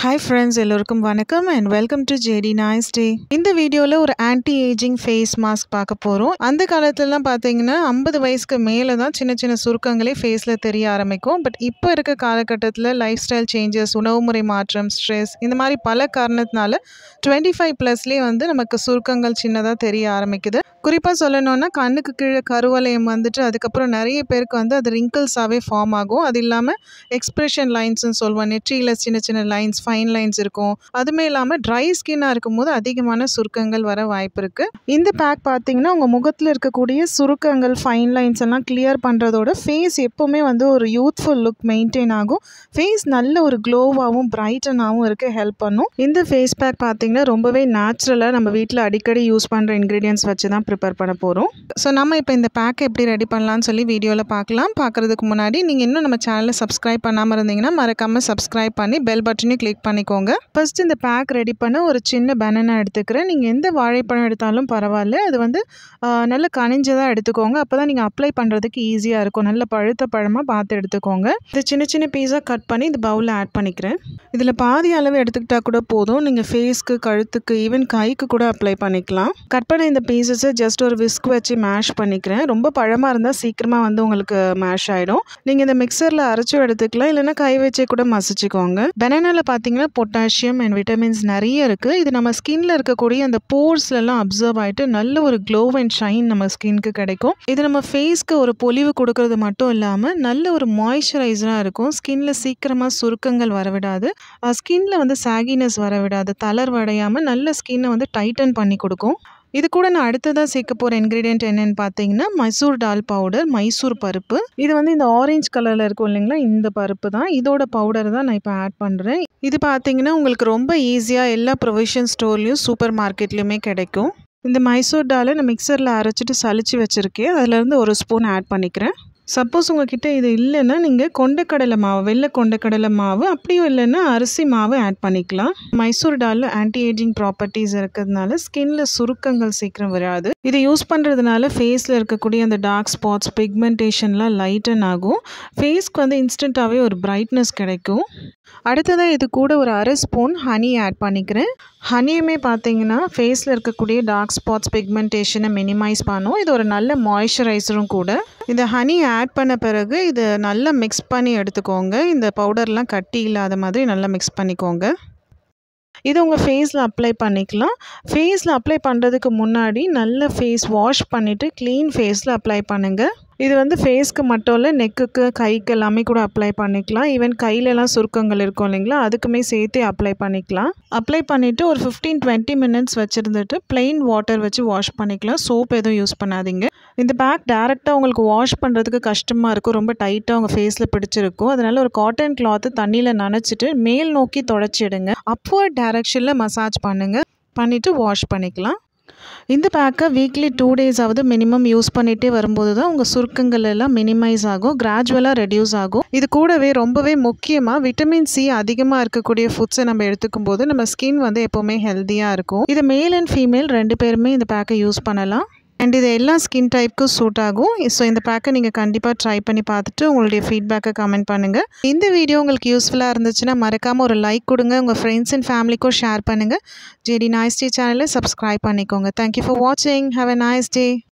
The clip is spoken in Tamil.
Hi friends, எல்லோருக்கும் வணக்கம் and welcome to JD Nice Day. இந்த வீடியோல ஒரு ஆன்டி ஏஜிங் ஃபேஸ் மாஸ்க் பார்க்க போறோம். அந்த காலத்துலலாம் பாத்தீங்கன்னா 50 வயசுக்கு மேல தான் சின்ன சின்ன சுருக்கங்களே ஃபேஸ்ல தெரிய ஆரம்பிக்கும். பட் இப்போ இருக்க காலகட்டத்துல லைஃப் ஸ்டைல் சேஞ்சஸ், உணவுமுறை மாற்றம், ஸ்ட்ரெஸ் இந்த மாதிரி பல காரணத்தினால 25 ப்ளஸ்லேயே வந்து நமக்கு சுருக்கங்கள் சின்னதா தெரிய ஆரம்பிக்குது. குறிப்பா சொல்லணும்னா கண்ணுக்கு கீழே கருவளையம் வந்துட்டு அதுக்கப்புறம் நிறைய பேருக்கு வந்து அது ரிங்கிள்ஸாவே ஃபார்ம் ஆகும். அது இல்லாம எக்ஸ்பிரஷன் லைன்ஸ்னு சொல்லுவோம். நெற்றியில சின்ன சின்ன லைன்ஸ், ஃபைன் லைன்ஸ் இருக்கும். அதுமே இல்லாமல் ட்ரை ஸ்கின்னாக இருக்கும்போது அதிகமான சுருக்கங்கள் வர வாய்ப்பு இருக்குது. இந்த பேக் பார்த்தீங்கன்னா உங்கள் முகத்தில் இருக்கக்கூடிய சுருக்கங்கள், ஃபைன் லைன்ஸ் எல்லாம் கிளியர் பண்ணுறதோட ஃபேஸ் எப்போவுமே வந்து ஒரு யூத்ஃபுல் லுக் மெயின்டைன் ஆகும். ஃபேஸ் நல்ல ஒரு க்ளோவாகவும் பிரைட்டனாகவும் இருக்க ஹெல்ப் பண்ணும். இந்த ஃபேஸ் பேக் பார்த்தீங்கன்னா ரொம்பவே நேச்சுரலாக நம்ம வீட்டில் அடிக்கடி யூஸ் பண்ணுற இன்க்ரீடியன்ஸ் வச்சு தான் ப்ரிப்பேர் பண்ண போகிறோம். ஸோ நம்ம இப்போ இந்த பேக்கை எப்படி ரெடி பண்ணலான்னு சொல்லி வீடியோவில் பார்க்கலாம். பார்க்குறதுக்கு முன்னாடி நீங்கள் இன்னும் நம்ம சேனலை சப்ஸ்கிரைப் பண்ணாமல் இருந்தீங்கன்னா மறக்காமல் சப்ஸ்கிரைப் பண்ணி பெல் பட்டனையும் கிளிக் பண்ணிக்கோங்க. ஃபர்ஸ்ட் இந்த பேக் ரெடி பண்ண ஒரு சின்ன பனானா எடுத்துக்கிறேன். நீங்கள் எந்த வாழைப்பழம் எடுத்தாலும் பரவாயில்ல, அது வந்து நல்ல கனிஞ்சதாக எடுத்துக்கோங்க. அப்போ தான் நீங்கள் அப்ளை பண்ணுறதுக்கு ஈஸியாக இருக்கும். நல்ல பழுத்த பழமாக பார்த்து எடுத்துக்கோங்க. இது சின்ன சின்ன பீஸாக கட் பண்ணி இந்த பவுலில் ஆட் பண்ணிக்கிறேன். இதில் பாதி அளவு எடுத்துக்கிட்டால் கூட போதும். நீங்கள் ஃபேஸ்க்கு, கழுத்துக்கு, ஈவன் கைக்கு கூட அப்ளை பண்ணிக்கலாம். கட் பண்ண இந்த பீசஸை ஜஸ்ட் ஒரு விஸ்க் வச்சு மேஷ் பண்ணிக்கிறேன். ரொம்ப பழமாக இருந்தால் சீக்கிரமாக வந்து உங்களுக்கு மேஷ் ஆகிடும். நீங்கள் இந்த மிக்சரில் அரைச்சும் எடுத்துக்கலாம், இல்லைன்னா கை வச்சே கூட மசிச்சுக்கோங்க. பனானாவில் பார்த்தீங்கன்னா பொட்டாசியம் அண்ட் விட்டமின்ஸ் நிறைய இருக்குது. இது நம்ம ஸ்கின்ல இருக்கக்கூடிய அந்த போர்ஸ்லாம் அப்சர்வ் ஆகிட்டு நல்ல ஒரு க்ளோ அண்ட் ஷைன் நம்ம ஸ்கின்க்கு கிடைக்கும். இது நம்ம ஃபேஸ்க்கு ஒரு பொலிவு கொடுக்கறது மட்டும் இல்லாமல் நல்ல ஒரு மாய்ஸ்சரைசராக இருக்கும். ஸ்கின்ல சீக்கிரமாக சுருக்கங்கள் வரவிடாது, ஸ்கின்ல வந்து சாகினஸ் வரவிடாது, தளர்வடையாமல் நல்ல ஸ்கின்னை வந்து டைட்டன் பண்ணி கொடுக்கும். இது கூட நான் அடுத்ததாக சேர்க்க போகிற இன்க்ரீடியன்ட் என்னென்னு பார்த்தீங்கன்னா மைசூர் டால் பவுடர், மைசூர் பருப்பு. இது வந்து இந்த ஆரஞ்சு கலரில் இருக்கும் இல்லைங்களா, இந்த பருப்பு தான். இதோட பவுடர் தான் நான் இப்போ ஆட் பண்ணுறேன். இது பார்த்தீங்கன்னா உங்களுக்கு ரொம்ப ஈஸியாக எல்லா ப்ரொவிஷன் ஸ்டோர்லேயும் சூப்பர் மார்க்கெட்லேயுமே கிடைக்கும். இந்த மைசூர் டாலை நான் மிக்சரில் அரைச்சிட்டு சலிச்சு வச்சுருக்கேன். அதிலேருந்து ஒரு ஸ்பூன் ஆட் பண்ணிக்கிறேன். சப்போஸ் உங்ககிட்ட இது இல்லைன்னா நீங்கள் கொண்டக்கடலை மாவு, வெள்ளை கொண்டக்கடலை மாவு, அப்படியும் இல்லைன்னா அரிசி மாவு ஆட் பண்ணிக்கலாம். மைசூர் டாலில் ஆன்டி ஏஜிங் ப்ராப்பர்ட்டிஸ் இருக்கிறதுனால ஸ்கின்ல சுருக்கங்கள் சீக்கிரம் வராது. இதை யூஸ் பண்ணுறதுனால ஃபேஸில் இருக்கக்கூடிய அந்த டார்க் ஸ்பாட்ஸ், பிக்மெண்டேஷன்லாம் லைட்டன் ஆகும். ஃபேஸ்க்கு வந்து இன்ஸ்டண்ட்டாகவே ஒரு பிரைட்னஸ் கிடைக்கும். அடுத்ததாக இது கூட ஒரு அரை ஸ்பூன் ஹனி ஆட் பண்ணிக்கிறேன். ஹனியுமே பார்த்தீங்கன்னா ஃபேஸில் இருக்கக்கூடிய டார்க் ஸ்பாட்ஸ், பிக்மெண்டேஷனை மினிமைஸ் பண்ணும். இது ஒரு நல்ல மாய்ஸ்சரைசரும் கூட. இந்த ஹனி ஆட் பண்ண பிறகு இதை நல்லா மிக்ஸ் பண்ணி எடுத்துக்கோங்க. இந்த பவுடர்லாம் கட்டி இல்லாத மாதிரி நல்லா மிக்ஸ் பண்ணிக்கோங்க. இது உங்கள் ஃபேஸில் அப்ளை பண்ணிக்கலாம். ஃபேஸில் அப்ளை பண்ணுறதுக்கு முன்னாடி நல்ல ஃபேஸ் வாஷ் பண்ணிவிட்டு க்ளீன் ஃபேஸில் அப்ளை பண்ணுங்கள். இது வந்து ஃபேஸ்க்கு மட்டும் இல்லை, நெக்குக்கு, கைக்கு எல்லாமே கூட அப்ளை பண்ணிக்கலாம். ஈவன் கையிலலாம் சுருக்கங்கள் இருக்கும் இல்லைங்களா, அதுக்குமே சேர்த்து அப்ளை பண்ணிக்கலாம். அப்ளை பண்ணிவிட்டு ஒரு 15-20 மினிட்ஸ் வச்சுருந்துட்டு ப்ளெயின் வாட்டர் வச்சு வாஷ் பண்ணிக்கலாம். சோப் எதுவும் யூஸ் பண்ணாதீங்க. இந்த பேக் டேரெக்டாக உங்களுக்கு வாஷ் பண்ணுறதுக்கு கஷ்டமாக இருக்கும், ரொம்ப டைட்டாக உங்கள் ஃபேஸில் பிடிச்சிருக்கும். அதனால் ஒரு காட்டன் கிளாத்து தண்ணியில் நனைச்சிட்டு மேல் நோக்கி தொடச்சிடுங்க. அப்வர்ட் டைரக்ஷனில் மசாஜ் பண்ணிவிட்டு வாஷ் பண்ணிக்கலாம். இந்த பேக்கை வீக்லி 2 days ஆவது மினிமம் யூஸ் பண்ணிகிட்டே வரும்போது தான் உங்கள் சுருக்கங்கள் எல்லாம் மினிமைஸ் ஆகும், கிராஜுவலாக ரெடியூஸ் ஆகும். இது கூடவே ரொம்பவே முக்கியமாக விட்டமின் சி அதிகமாக இருக்கக்கூடிய ஃபுட்ஸை நம்ம எடுத்துக்கும் போது நம்ம ஸ்கின் வந்து எப்போவுமே ஹெல்த்தியாக இருக்கும். இது மேல் அண்ட் ஃபீமேல் 2 பேருமே இந்த பேக்கை யூஸ் பண்ணலாம். அண்ட் இது எல்லா ஸ்கின் டைப்புக்கும் சூட் ஆகும். ஸோ இந்த பேக்கை நீங்கள் கண்டிப்பாக ட்ரை பண்ணி பார்த்துட்டு உங்களுடைய ஃபீட்பேக்கை கமெண்ட் பண்ணுங்கள். இந்த வீடியோ உங்களுக்கு யூஸ்ஃபுல்லாக இருந்துச்சுன்னா மறக்காமல் ஒரு லைக் கொடுங்க. உங்கள் ஃப்ரெண்ட்ஸ் அண்ட் ஃபேமிலிக்கும் ஷேர் பண்ணுங்கள். JD Nice Day சேனலை சப்ஸ்கிரைப் பண்ணிக்கோங்க. தேங்க்யூ ஃபார் வாட்சிங். Have a nice day.